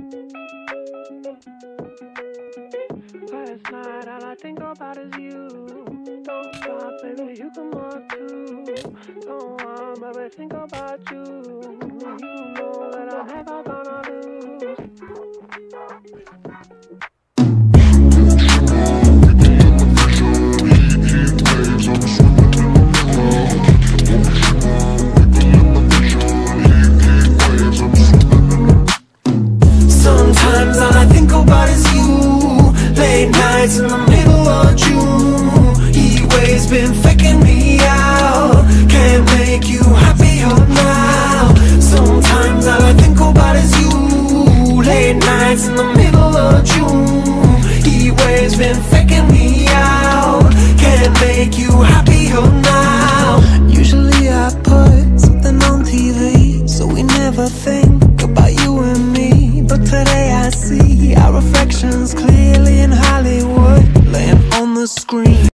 Last night all I think about is you. Don't stop, baby, you come up too. Don't want, baby, think about you. You know that I'm never gonna lose. Sometimes all I think about is you. Late nights in the middle of June. Heat waves been faking me out. Can't make you happier now. Sometimes all I think about is you. Late nights in the middle of June. Heat waves been faking me out. Can't make you happier now. Usually I put something on TV, so we never think about you and me. But today I see our reflections clearly in Hollywood, laying on the screen.